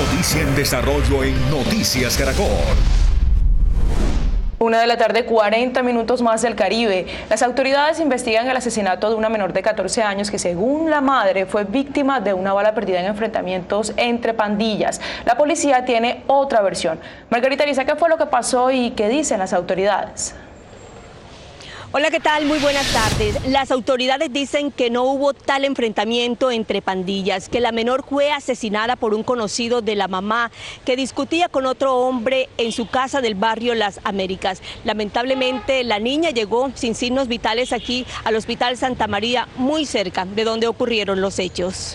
Noticia en desarrollo en Noticias Caracol. 1:40 p.m. más del Caribe. Las autoridades investigan el asesinato de una menor de 14 años que, según la madre, fue víctima de una bala perdida en enfrentamientos entre pandillas. La policía tiene otra versión. Margarita Ariza, ¿qué fue lo que pasó y qué dicen las autoridades? Hola, ¿qué tal? Muy buenas tardes. Las autoridades dicen que no hubo tal enfrentamiento entre pandillas, que la menor fue asesinada por un conocido de la mamá que discutía con otro hombre en su casa del barrio Las Américas. Lamentablemente, la niña llegó sin signos vitales aquí al Hospital Santa María, muy cerca de donde ocurrieron los hechos.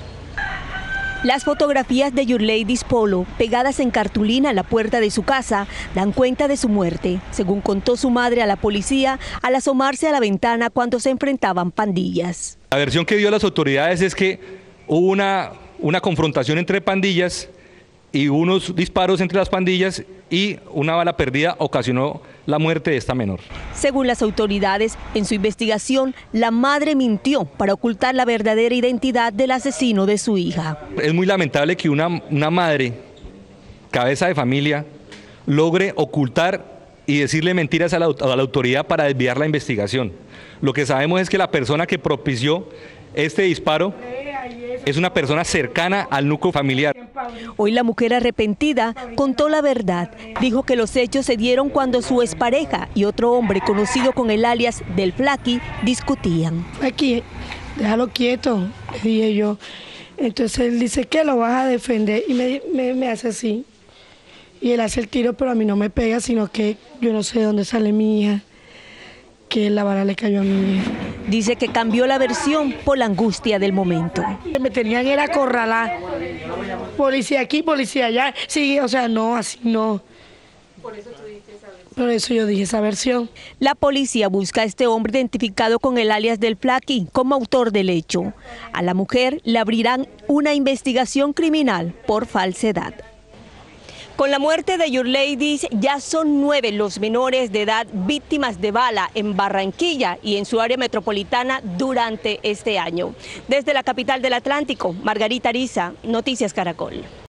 Las fotografías de Yurleidis Polo, pegadas en cartulina a la puerta de su casa, dan cuenta de su muerte, según contó su madre a la policía al asomarse a la ventana cuando se enfrentaban pandillas. La versión que dio las autoridades es que hubo una confrontación entre pandillas y unos disparos entre las pandillas y una bala perdida ocasionó la muerte de esta menor. Según las autoridades, en su investigación, la madre mintió para ocultar la verdadera identidad del asesino de su hija. Es muy lamentable que una madre, cabeza de familia, logre ocultar y decirle mentiras a la autoridad para desviar la investigación. Lo que sabemos es que la persona que propició este disparo es una persona cercana al núcleo familiar. Hoy la mujer arrepentida contó la verdad. Dijo que los hechos se dieron cuando su expareja y otro hombre conocido con el alias del Flaqui discutían. Aquí, déjalo quieto, le dije yo. Entonces él dice que lo vas a defender y me hace así. Y él hace el tiro, pero a mí no me pega, sino que yo no sé de dónde sale mi hija, que la bala le cayó a mi hija. Dice que cambió la versión por la angustia del momento. Me tenían era acorralar. Policía aquí, policía allá. Sí, o sea, no, así no. Por eso yo dije esa versión. La policía busca a este hombre identificado con el alias del Flaqui como autor del hecho. A la mujer le abrirán una investigación criminal por falsedad. Con la muerte de Yurleidis, ya son 9 los menores de edad víctimas de bala en Barranquilla y en su área metropolitana durante este año. Desde la capital del Atlántico, Margarita Ariza, Noticias Caracol.